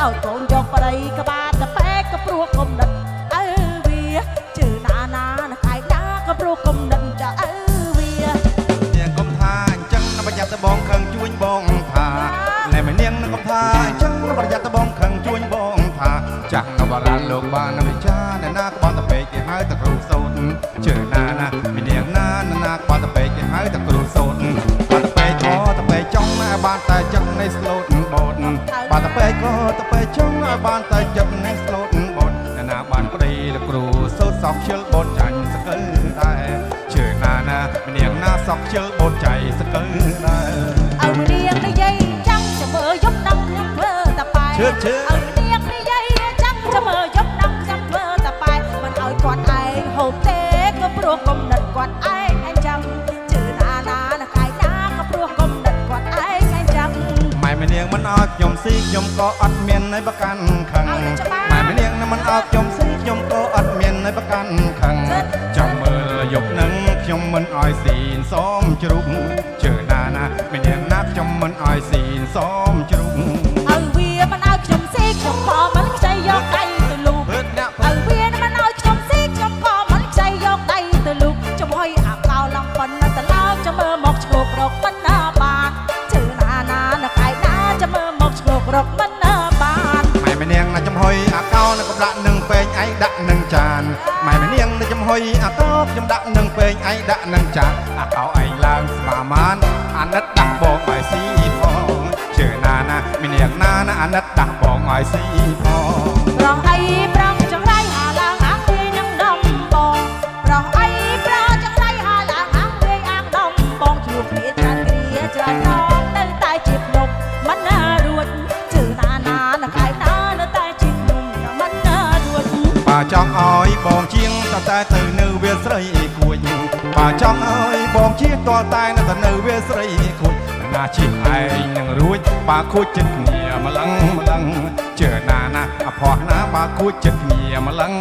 ឲ្យកូនយកប្តីក្បាលតែពេកក៏ព្រោះគំនិតអើវាជឿណាណាកាយណាក៏ព្រោះគំនិតចាអើវានាងកុំថាអញ្ចឹងប្រយ័ត្នតបងខឹងជួញបងថាណែម្នាងនឹងកុំថាអញ្ចឹងប្រយ័ត្នតបងខឹងជួញបងថាចាស់នវរានលោកបានវិចារណែណាក្បត់តែពេកគេហៅតែគ្រូសូត្រជឿណាណាម្នាងណាក្បត់តែពេកគេហៅតែគ្រូសូត្របាត់តែពេកក៏តែពេកចង់ណាបានតែចិត្តនៃស្លូតបូតបាត់តែពេកក៏តែពេកចង់ណាបានតែចិត្តនៃស្លូតបូតណាបានប្តីលោកគ្រូសូត្រសក់ខ្ជិលបូតចាញ់សកើដែរជឿណាណាម្នាងណាសក់ខ្ជិលបូតចៃសកើដែរឲ្យម្នាងនិយាយចាំចាំមើលយប់ដល់ខ្ញុំធ្វើតែបែឲ្យម្នាងនិយាយចាំចាំមើលយប់ដល់ខ្ញុំធ្វើតែបែមិនឲ្យគាត់ឯងហូបទេក៏ព្រោះគំនិតគាត់ឯងអញ្ចឹងជឿណាណាកាយណាក៏ព្រោះគំនិតគាត់ឯងអញ្ចឹងម៉ែម្នាងមិនឲ្យខ្ញុំស៊ីខ្ញុំក៏អត់មាននៅប្រកាន់ខឹងម៉ែម្នាងមិនឲ្យខ្ញុំស៊ីខ្ញុំក៏អត់មាននៅប្រកាន់ខឹងចាំមើលយប់នឹងខ្ញុំមិនឲ្យស៊ីសមជ្រូកជឿណាណាម្នាងណាខ្ញុំមិនឲ្យស៊ីសមជ្រូកឲ្យវាមិនឲ្យខ្ញុំស៊ីខ្ញុំក៏មិនខ្ចីយកដៃទៅលូកឲ្យវាមិនឲ្យខ្ញុំស៊ីខ្ញុំក៏មិនខ្ចីយកដៃទៅលូកចំហុយអាកោឡងប៉ុណ្ណាតឡើចាំមើលមកឆ្កោករកមិនណាបានជឿណាណាកាយណាចាំមើលមកឆ្កោករកមិនណាបានម៉ែម្នាងណាចំហុយអាកោនឹងកំដាក់នឹងពេងឯងដាក់នឹងចានម៉ែម្នាងណាចំហុយអាកោខ្ញុំដាក់នឹងពេងឯងដាក់នឹងចានអាកោឯងឡើងស្មាមានអាណិតដាក់បងឲ្យស៊ីផងជឿណាណាម្នាងណាអាណិតដាក់បងឲ្យស៊ីផងប្រងអីប្រងចង្រៃហាឡើងអាងវានឹងដំបងប្រងអីប្រងចង្រៃហាឡើងអាងវាអាងដំបងជួបគ្នាច្រើនគ្រាច្រើនដងនៅតែជាភ្នំមិនណារួចជឿណាណាកាយណានៅតែជាភ្នំមិនណារួចបើចង់ឲ្យបងជាងតែទៅនៅវាស្រីគួចបើចង់ឲ្យបងជាងតតែនៅតែនៅវាស្រីគួចណាជាឯងនឹងរួចបើខូចចិត្តគ្នាម្លឹងជឿណាណាអផោះណាបើខូចចិត្តគ្នាម្លឹង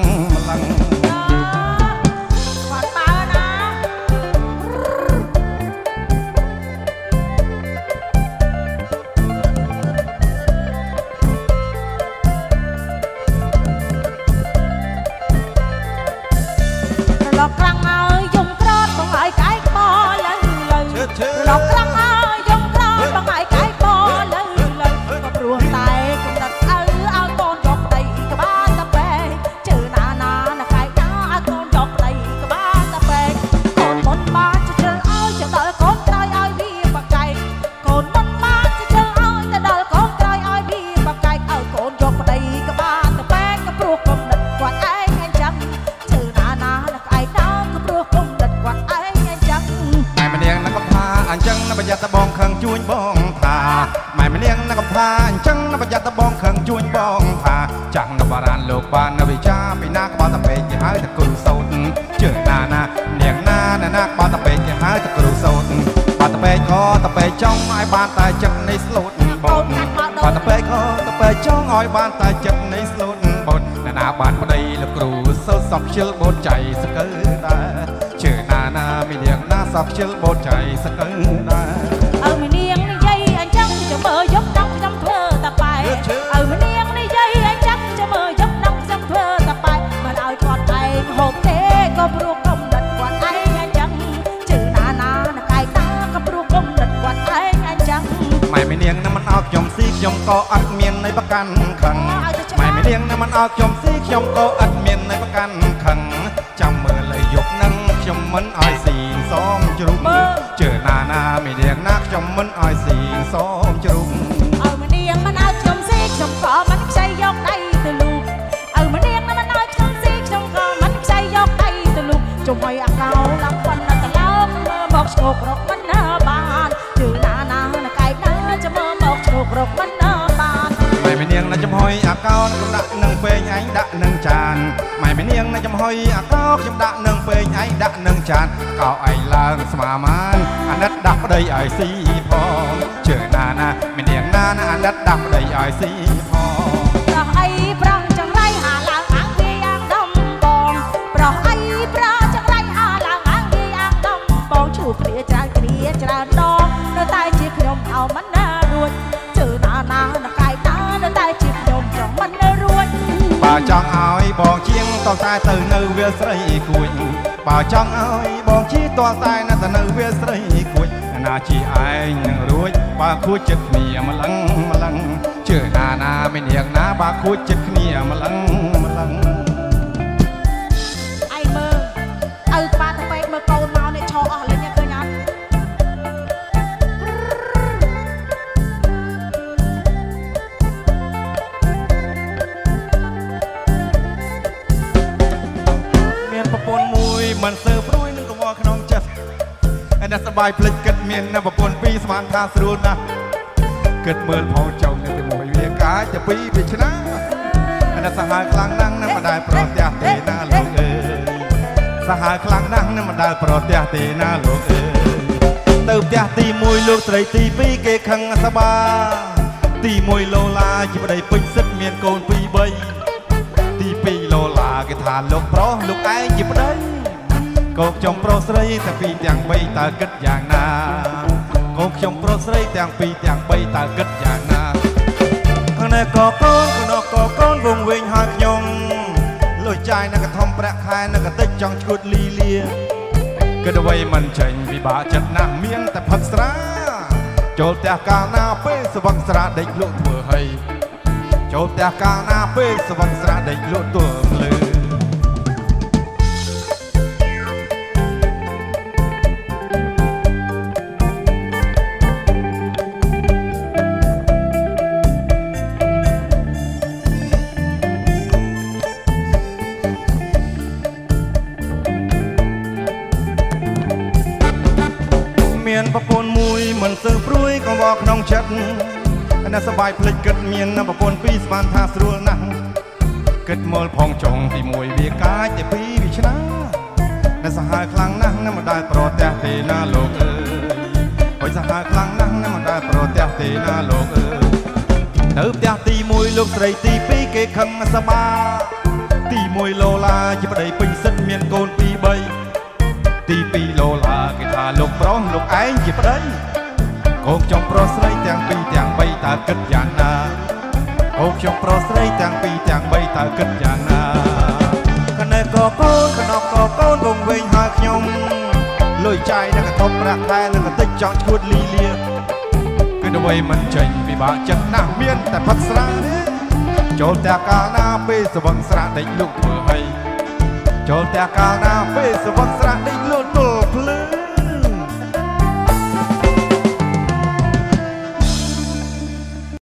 គាត់បើណាឡកក្រាំងហើយយំក្រត់បងឲ្យកាយបលើឡកក្រាំងហើយយំក្រត់បងឲ្យកាយបលើក៏ព្រោះតែគំនិតឲ្យកូនយកប្តីក្បាលតែពេកជឿណាណាកាយណាឲ្យកូនយកប្តីក្បាលតែពេកកូនមុនបានជិះឲ្យចដល់កូនក្រោយឲ្យវាបកែកកូនមុនបានជិះឲ្យទៅដល់កូនក្រោយឲ្យវាបកែកឲ្យកូនយកប្តីក្បាលតែពេកក៏ព្រោះគំនិតគាត់ឯងអញ្ចឹងជឿណាណាកាយណាក៏ព្រោះគំនិតគាត់ឯងអញ្ចឹងម៉ែម្នាងនឹងកំថាអញ្ចឹងប្រយ័ត្នតបងខឹងជួញបងថាម៉ែម្នាងនឹងកំថាអញ្ចឹងប្រយ័ត្នតបងខឹងជួញបងថាចាំងនវរានលោកបានវិចារពីណាក្បត់តែពេកគេហៅតែគ្រូសូត្រជឿណាណានាងណាក្បត់តែពេកគេហៅតែគ្រូសូត្របាត់តែពេកក៏តែពេកចង់ឲ្យបានតែចិត្តនៃស្លូតបូតបាត់តែពេកក៏តែពេកចង់ឲ្យបានតែចិត្តនៃស្លូតបូតណាបានប្តីលោកគ្រូសូត្រសក់ខ្ជិលបូតចៃសកើដែរជឿណាណាមីនាងណាសក់ខ្ជិលបូតចៃសកើដែរឲ្យមីនាងនិយាយអញ្ចឹងចាំមើលយប់ដល់ខ្ញុំធ្វើតែបែឲ្យមីនាងនិយាយអញ្ចឹងចាំមើលយប់ដល់ខ្ញុំធ្វើតែបែមិនឲ្យគាត់ឯងហូបទេក៏ព្រោះគំនិតគាត់ឯងអញ្ចឹងជឿណាណាកាយណាក៏ព្រោះគំនិតគាត់ឯងអញ្ចឹងម៉ែមីនាងណាមិនឲ្យខ្ញុំស៊ីខ្ញុំក៏អត់មាននៃប្រកាន់ខឹងម៉ែមីនាងណាមិនឲ្យខ្ញុំស៊ីខ្ញុំក៏អត់មាននៃប្រកាន់ខឹងចាំមើលយប់នឹងខ្ញុំមិនឲ្យស៊ីសមជ្រូកជឿណាណាមីនាងណាខ្ញុំមិនឲ្យស៊ីសមជ្រូកឲ្យមីនាងមិនឲ្យខ្ញុំស៊ីខ្ញុំក៏មិនខ្ចីយកដៃទៅលូកឲ្យមីនាងមិនឲ្យខ្ញុំស៊ីខ្ញុំក៏មិនខ្ចីយកដៃទៅលូកជុំឲ្យអាកោឡើងប៉ុណ្ណាទៅឡើមើលមកឆ្កោករកមិនណាបានជឿណាណាកាយណាចាំមើលមកឆ្កោករកមិនណាបានម៉ែមីនាងណាចំហុយអាកោខ្ញុំដាក់នឹងពេងឯងដាក់នឹងចានម៉ែមីនាងណាចំហុយអាកោខ្ញុំដាក់នឹងពេងឯងដាក់នឹងចានកោឯងឡើងស្មាមានអាណិតដាក់ប្តីឲ្យស៊ីផងជឿណាណាមីនាងណាអាណិតដាក់ប្តីឲ្យស៊ីផងប្រោះអីប្រងចង្រៃហាឡើងអាងវាអាងដំបងប្រោះអីប្រងចង្រៃហាឡើងអាងវាអាងដំបងជួបគ្នាច្រើនដងនៅតែជាខ្ញុំឲ្យមិនណារួចជឿណាណាកាយណានៅតែជាខ្ញុំចង់ឲ្យបងជាងតតែទៅនៅវាស្រីគួយបើចង់ឲ្យបងជាតតែនៅទៅនៅវាស្រីគួយណាជាឯងនឹងរួចបើខួចចិត្តគ្នាម្លឹងជឿណាមិននាងណាបើខួចចិត្តគ្នាម្លឹងអីមើលឪក្បាលទៅពេកមើលកូនមកនេះឈរអស់លេងឃើញអត់មានប្រពន្ធមួយមិនសើព្រួយនឹងកង្វល់ក្នុងចិត្តឯអ្នកសបាយភ្លេចគិតមានប្រពន្ធពីរស្មានថាស្រួលណាស់គិតមើលផងចៅនៅជាមួយវាកាយតែពីរវាឆ្នាអ្នកសាហាវខ្លាំងណាស់នឹងមិនដែលប្រទះទេណាលោកអើយសាហាវខ្លាំងណាស់នឹងមិនដែលប្រទះទេណាលោកអើយទៅផ្ទះទី1លោកស្រីទី2គេខឹងសបាទី1ឡូឡាជាប្តីពេញសិទ្ធមានកូន2 3ទី2ឡូឡាគេថាលោកប្រុសលោកឯងជាប្តីកូនខ្ញុំប្រុសស្រីតែពីរទាំង3តើគិតយ៉ាងណាកូនខ្ញុំប្រុសស្រីទាំង2ទាំង3តើគិតយ៉ាងណាខាងនេះក៏កូនខាងនោះក៏កូនវងវិញហើយខ្ញុំលុយចាយនៅកធំប្រាក់ខែនៅកតិចចង់ឈួតលីលាគិតអ្វីមិនចេញពិបាកចិត្តណាស់មានតែផឹកស្រាចូលផ្ទះកាលណាពេលស្វឹងស្រាដេកលក់ធ្វើហើយចូលផ្ទះកាលណាពេលស្វឹងស្រាដេកលក់ធ្វើភ្លឺមានប្រពន្ធមួយមិនសើព្រួយកង្វល់ក្នុងចិត្តអ្នកសបាយភ្លេចគិតមានប្រពន្ធពីរស្មានថាស្រួលណាស់គិតមើលផងចុងទី1វាកាចទី2វាឆ្នាអ្នកសាហាវខ្លាំងណាស់នឹងមិនដែលប្រទះទេណាលោកអើយហើយសាហាវខ្លាំងណាស់នឹងមិនដែលប្រទះទេណាលោកអើយនៅផ្ទះទី1លោកស្រីទី2គេខឹងសបាទី1ឡូឡាជាប្តីពេញសិទ្ធមានកូន2 3ទី2ឡូឡាគេថាលោកប្រុសលោកឯងជាប្តីកូនខ្ញុំប្រុសស្រីទាំង2ទាំង3តើគិតយ៉ាងណាកូនខ្ញុំប្រុសស្រីទាំង2ទាំង3តើគិតយ៉ាងណាខាងនេះក៏កូនខាងនោះក៏កូនវងវិញហើយខ្ញុំលុយចាយនៅកធំប្រាក់ខែនៅកតិចចង់ឈួតលីលាគឺអ្វីមិនចេញពិបាកចិត្តណាស់មានតែផឹកស្រាចូលផ្ទះកាលណាពេលស្វឹងស្រាដេកលក់ធ្វើហើយចូលផ្ទះកាលណាពេលស្វឹងស្រាដេកលក់ទល់